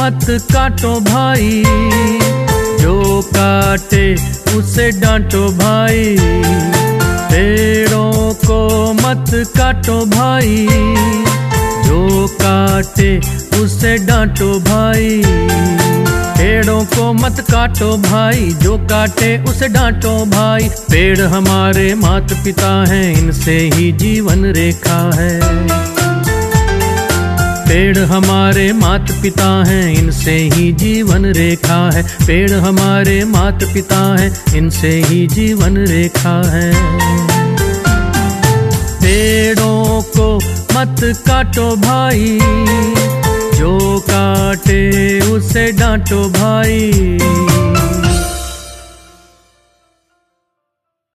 मत काटो भाई, जो काटे उसे डांटो भाई। पेड़ों को मत काटो भाई, जो काटे उसे डांटो भाई। पेड़ों को मत काटो भाई, जो काटे उसे डांटो भाई। पेड़ हमारे माता पिता हैं, इनसे ही जीवन रेखा है। पेड़ हमारे माता पिता हैं, इनसे ही जीवन रेखा है। पेड़ हमारे माता पिता हैं, इनसे ही जीवन रेखा है। पेड़ों को मत काटो भाई, जो काटे उसे डांटो भाई।